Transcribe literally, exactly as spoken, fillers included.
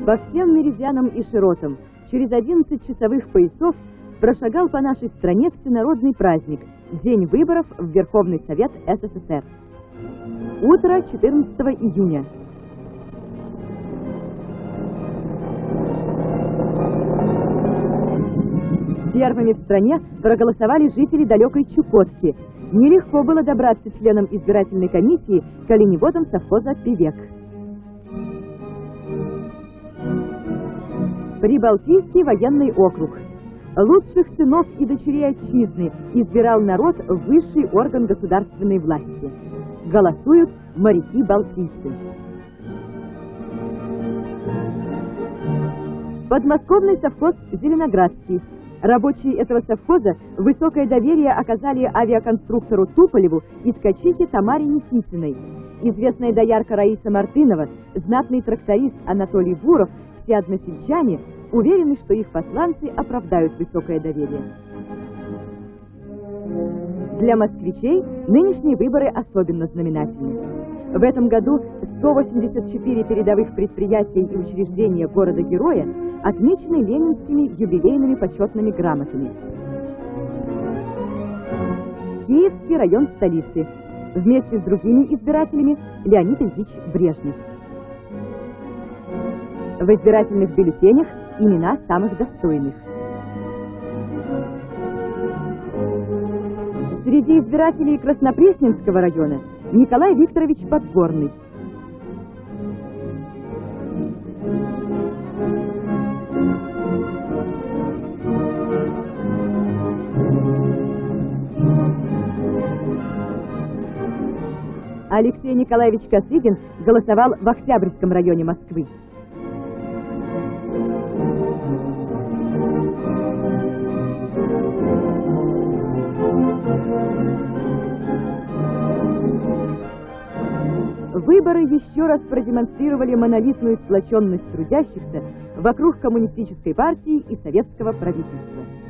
По всем меридианам и широтам через одиннадцать часовых поясов прошагал по нашей стране всенародный праздник – День выборов в Верховный Совет СССР. Утро четырнадцатого июня. Первыми в стране проголосовали жители далекой Чукотки. Нелегко было добраться членам избирательной комиссии к оленеводам совхоза «Певек». Прибалтийский военный округ. Лучших сынов и дочерей отчизны избирал народ в высший орган государственной власти. Голосуют моряки-балтийцы. Подмосковный совхоз «Зеленоградский». Рабочие этого совхоза высокое доверие оказали авиаконструктору Туполеву и ткачихе Тамаре Никитиной. Известная доярка Раиса Мартынова, знатный тракторист Анатолий Буров, все односельчане уверены, что их посланцы оправдают высокое доверие. Для москвичей нынешние выборы особенно знаменательны. В этом году сто восемьдесят четыре передовых предприятия и учреждения города-героя отмечены ленинскими юбилейными почетными грамотами. Киевский район столицы. Вместе с другими избирателями Леонид Ильич Брежнев. В избирательных бюллетенях имена самых достойных. Среди избирателей Краснопресненского района Николай Викторович Подгорный. Алексей Николаевич Косыгин голосовал в Октябрьском районе Москвы. Выборы еще раз продемонстрировали монолитную сплоченность трудящихся вокруг коммунистической партии и советского правительства.